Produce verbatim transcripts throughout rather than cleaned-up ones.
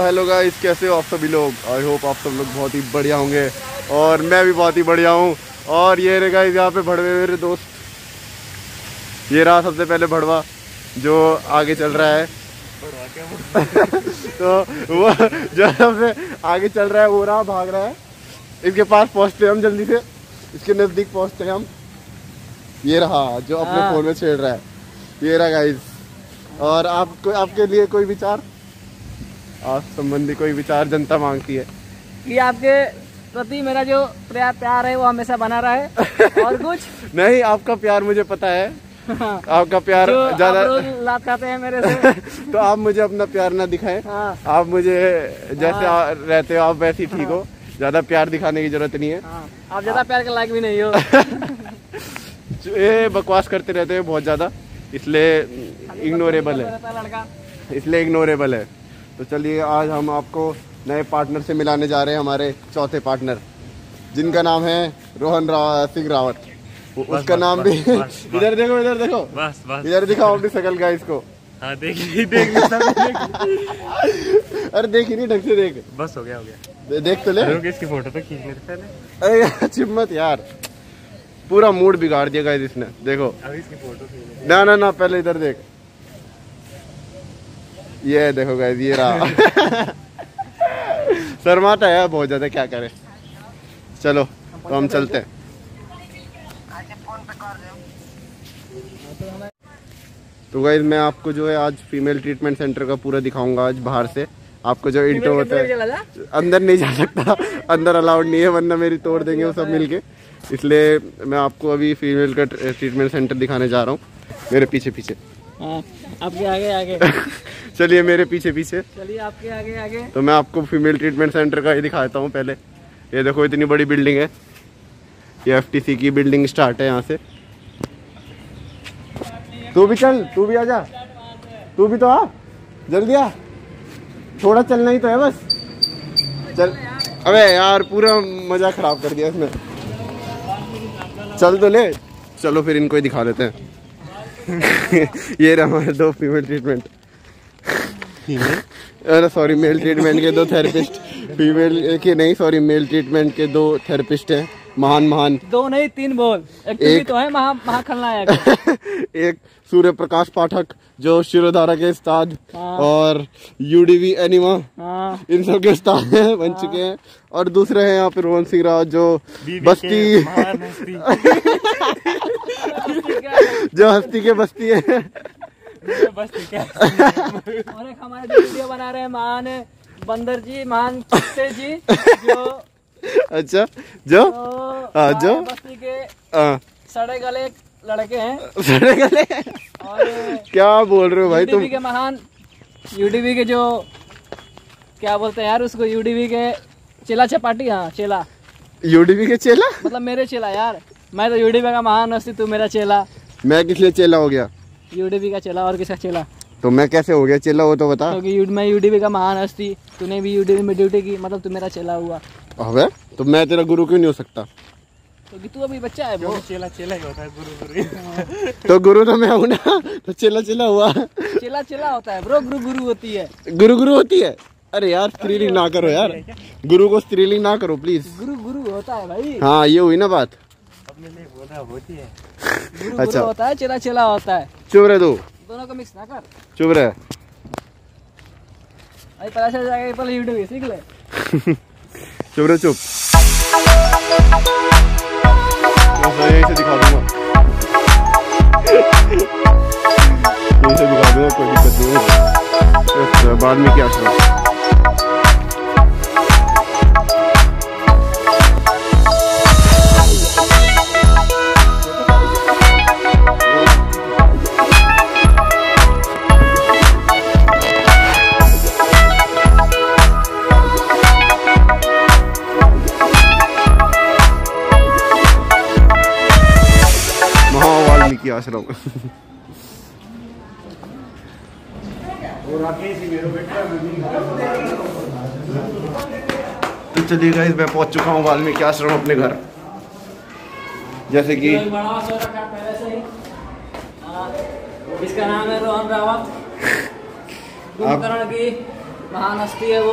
Hello guys, कैसे हो आप सभी लोग। आई होप आप सब लोग बहुत ही बढ़िया होंगे और मैं भी बहुत ही बढ़िया हूँ। और ये रे गाइस यहाँ पे भड़वे मेरे दोस्त, ये रहा सबसे पहले भड़वा जो आगे चल रहा है। तो वो जो सबसे आगे चल रहा है वो रहा, भाग रहा है। इसके पास पहुँचते हम जल्दी से, इसके नज़दीक पहुँचते हैं हम। ये रहा जो अपने हाँ। फोन में छेड़ रहा है, ये रहा गाइस। और आपको आपके लिए कोई विचार, आप संबंधी कोई विचार जनता मांगती है कि आपके प्रति मेरा जो प्यार है वो हमेशा बना रहे और कुछ नहीं। आपका प्यार मुझे पता है, आपका प्यार ज्यादा लात खाते हैं मेरे से। तो आप मुझे अपना प्यार ना दिखाएं। हाँ। आप मुझे जैसे हाँ। रहते हो आप वैसे ही ठीक हो, ज्यादा प्यार दिखाने की जरूरत नहीं है। हाँ। आप ज्यादा प्यार के लायक भी नहीं हो। ये बकवास करते रहते हैं बहुत ज्यादा, इसलिए इग्नोरेबल है, इसलिए इग्नोरेबल है। तो चलिए आज हम आपको नए पार्टनर से मिलाने जा रहे हैं, हमारे चौथे पार्टनर जिनका नाम है रोहन रा, सिंह रावत। बस, उसका बस, नाम बस, भी इधर देखो, इधर देखो, बस, बस, इधर दिखाओ अपनी शकल का इसको। हाँ, देख देख अरे देख ही नहीं ढंग से देख, बस हो गया हो गया। देख तो ले, इसकी फोटो तो खींच लेते हैं। अरे चिम्मत यार, पूरा मूड बिगाड़ दिया गाइस इसने। देखो अभी इसकी फोटो ना ना ना पहले इधर देख, ये देखो गाइस, ये रहा। शर्माता है बहुत ज्यादा, क्या करे। चलो तो हम चलते हैं। तो गाइस मैं आपको जो है आज फीमेल ट्रीटमेंट सेंटर का पूरा दिखाऊंगा आज बाहर से। आपको जो इंट्रो होता है, अंदर नहीं जा सकता, अंदर अलाउड नहीं है वरना मेरी तोड़ देंगे वो सब मिलके। इसलिए मैं आपको अभी फीमेल का ट्रीटमेंट सेंटर दिखाने जा रहा हूँ। मेरे पीछे पीछे, आपके आगे आगे चलिए मेरे पीछे पीछे, चलिए आपके आगे आगे। तो मैं आपको फीमेल ट्रीटमेंट सेंटर का ही दिखाता हूँ पहले। ये देखो इतनी बड़ी बिल्डिंग है, ये एफटीसी की बिल्डिंग स्टार्ट है यहाँ से। तू भी चल, तू भी आजा, तू भी तो आ, जल्दी आ, थोड़ा चलना ही तो है बस, चल। अबे यार पूरा मजा खराब कर दिया इसने, चल तो ले। चलो फिर इनको ही दिखा देते हैं। ये रहा हमारे दो फीमेल ट्रीटमेंट, अरे सॉरी मेल ट्रीटमेंट के दो थेरेपिस्ट, फीमेल के नहीं सॉरी मेल ट्रीटमेंट के दो थेरेपिस्ट हैं। महान महान दो नहीं तीन बोल, एक, एक तो है महा महाखलनायक। एक सूर्य प्रकाश पाठक जो शिरोधारा के उस्ताद और यूडीवी एनिमा इन सब के उस्ताद हैं, बन चुके हैं। और दूसरे हैं यहाँ पे रोहन सिंह रावत जो बस्ती जो हस्ती के बस्ती है। बस्ती क्या और एक हमारे जो वीडियो बना रहे हैं महान बंदर जी, महान चित्ते जी जो अच्छा जो आ, जो बस्ती के आ, सड़े गले लड़के हैं। सड़े गले और क्या बोल रहे हो भाई तुम। के महान यूडीवी के जो क्या बोलते हैं यार उसको, यूडीवी के चेला चपाटी। हाँ चेला, यूडीवी के चेला मतलब मेरे चेला यार। मैं तो यूडीवी का महान हस्ती, तू मेरा चेला। मैं किस लिए चेला हो गया? यूडीवी का चेला, और किसका चेला? तो मैं कैसे हो गया चेला, वो तो बता। क्योंकि मैं यूडीवी का महान हस्ती, तूने भी यूडीवी में ड्यूटी की, मतलब तू मेरा चेला हुआ। अबे तो मैं तेरा गुरु क्यों नहीं हो सकता? क्योंकि तू अभी बच्चा है, वो चेला चेला ही होता है, गुरु गुरु। तो गुरु तो मैं हूँ ना, तो चेला चेला हुआ। चेला चेला होता है ब्रो, गुरु गुरु होती है। गुरु गुरु होती है? अरे यार स्त्रीलिंग ना करो यार, गुरु को स्त्रीलिंग ना करो प्लीज। गुरु गुरु होता है भाई। हाँ ये हुई ना बात। अपने लिए बोला होती है, गुरु अच्छा गुरु होता है, चेला चेला होता है। चुप रहे, दो दोनों को मिक्स ना कर, चुप रहे। अरे पता चल जाएगा, पहले यूट्यूब सीख ले। चुप रहे, चुप। यही से दिखा दूंगा, यही से दिखा दूंगा, कोई दिक्कत नहीं है। बाद में क्या सुना आश्रम। तो चलिए गाइस मैं पहुंच चुका हूँ वाल्मीकि आश्रम अपने घर। जैसे कि इसका नाम है रोहन रावत, कुंभकर्ण की महान हस्ती है वो।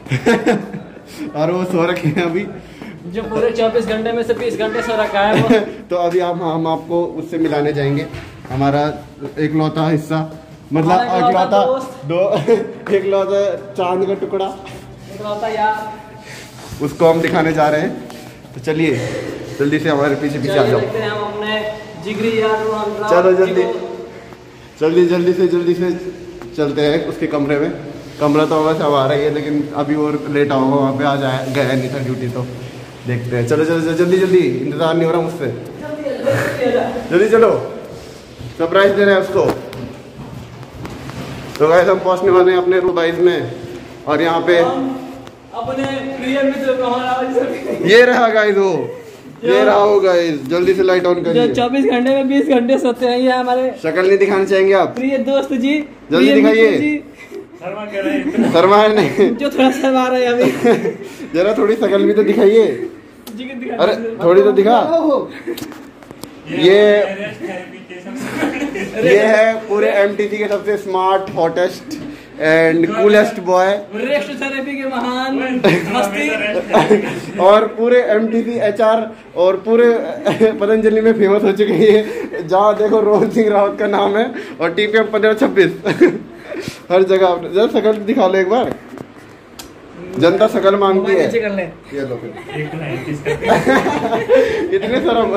और वो सो रखे हैं अभी, जो पूरे चौबीस घंटे में से बीस घंटे सो रखा है वो। तो अभी हम हम आपको उससे मिलाने जाएंगे, हमारा एकलौता हिस्सा, मतलब एकलौता दो एकलौता चांद का टुकड़ा, एकलौता यार, उसको हम दिखाने जा रहे हैं। तो चलिए जल्दी से हमारे पीछे पीछे आ जाओ। हम अपने जिगरी यार चलो जल्दी जल्दी जल्दी से जल्दी से चलते हैं उसके कमरे में। कमरा तो वैसे अब आ रही है, लेकिन अभी और लेट आओगे वहाँ पे, आ जाए गया नहीं था ड्यूटी, तो देखते हैं। चलो चलो जल्दी जल्दी, इंतजार नहीं हो रहा मुझसे, जल्दी चलो, सरप्राइज दे रहे हैं उसको। तो गाइस हम पहुँचने वाले हैं अपने रूबाइज में, और यहाँ पे अपने प्रिय मित्र को, ये रहा गाइस, वो ये रहा हो गाइस, जल्दी से लाइट ऑन करिए। जो चौबीस घंटे में बीस घंटे सोते हैं, ये हमारे शक्ल नहीं दिखाना चाहेंगे आप? प्रिय दोस्त जी, जल्दी दिखाइए। शर्मा है नहीं, जो थोड़ा शर्मा रहा है अभी। जरा थोड़ी शक्ल भी तो दिखाइए। अरे थोड़ी तो दिखा। ये ये है पूरे एमटीसी के सबसे smart, hottest and coolest boy, rest therapy के महान हस्ती, और पूरे एमटीसी एचआर और पूरे पतंजलि में फेमस हो चुके हैं। जहाँ देखो रोहन सिंह रावत का नाम है, और टीपीएम पंद्रह छब्बीस हर जगह। जरा शकल दिखा लो एक बार, जनता शकल मांगती है। ये लो इतने शर्म।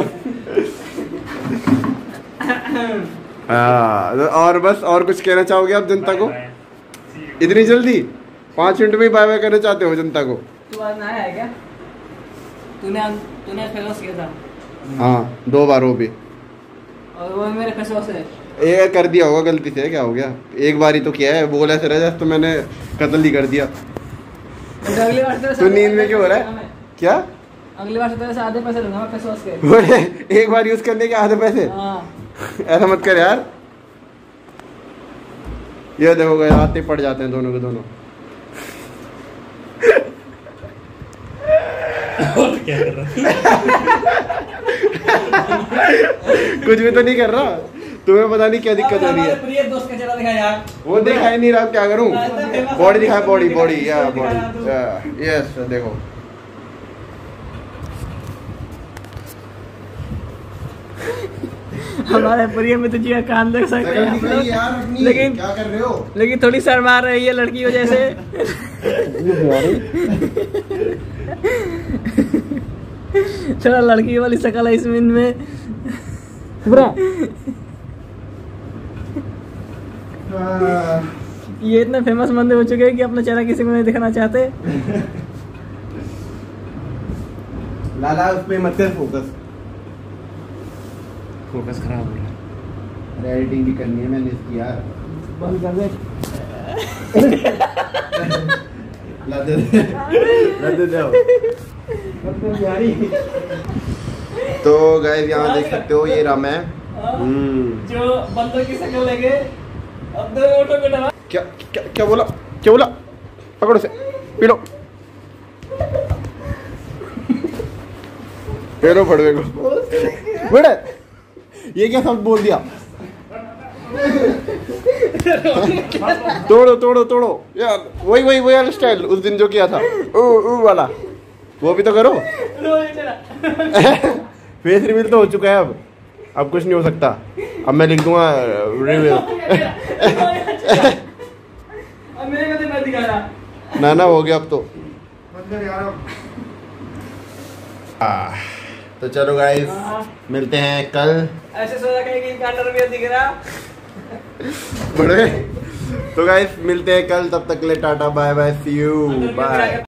हाँ, और बस और कुछ कहना चाहोगे आप जनता को? इतनी जल्दी पाँच मिनट में ही बाय बाय करना चाहते हो जनता को? तू आज नया है क्या? तूने तूने फेस किया था? हाँ दो बार, वो भी, और वो मेरे फेस है। ये कर दिया होगा गलती से, क्या हो गया? एक बार ही तो किया है, बोला ऐसे रह, तो मैंने कत्ल ही कर दिया। अगली बार तू नींद में क्यों हो रहा है? क्या? अगली बार से तेरे से आधे पैसे लूंगा मैं फेस वॉश के। एक बार यूज करने के आधे पैसे? ऐसा मत कर यार। ये देखो गए आते पड़ जाते हैं दोनों के दोनों। क्या कर रहा? कुछ भी तो नहीं कर रहा, तुम्हें पता नहीं क्या दिक्कत हो रही है। प्रिय दोस्त का चेहरा दिखा यार। वो दिखाई नहीं रहा, क्या करूं? बॉडी दिखा, बॉडी बॉडी या बॉडी, यस देखो। हमारे प्रिय मित्र जी का कान देख सकते हैं आप लोग, लेकिन क्या कर रहे हो? लेकिन थोड़ी शर्मा रही है लड़की की वजह से। थोड़ा लड़की वाली शक्ल है इसमें में। ये इतने फेमस बंदे हो चुके हैं कि अपना चेहरा किसी को नहीं दिखाना चाहते। लाला उसमें मत कर फोकस, फोकस खराब हो रहा है। अरे एडिटिंग भी करनी है मैंने इसकी यार। बंद कर दे। ला दे ला दे दो। तो गाइस यहाँ देख सकते हो, ये रहा मैं, जो बंदों की शक्ल लेके अब दो ऑटो पे डरा। क्या क्या क्या बोला? क्या बोला? पकड़ो से, पी लो, पैरों फड़वे को बेटा। ये क्या शब्द बोल दिया? तोड़ो तोड़ो तोड़ो यार, वही वही वही वाला स्टाइल उस दिन जो किया था, ओ ओ वाला, वो भी तो करो। फेस रिवील तो हो चुका है, अब अब कुछ नहीं हो सकता। अब मैं लिख दूंगा रिवील। ना ना हो गया अब तो। आ, तो चलो गाइस मिलते हैं कल। ऐसे सोचा कहीं कांटर में दिख रहा बड़े। तो गाइस मिलते हैं कल, तब तक के लिए tata bye bye, see you bye.